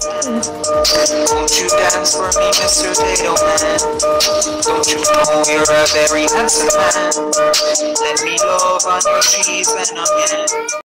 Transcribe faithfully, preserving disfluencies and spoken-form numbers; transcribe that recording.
Won't you dance for me, Mister Tato Man? Don't you know you're a very handsome man? Let me love on your cheese and onion.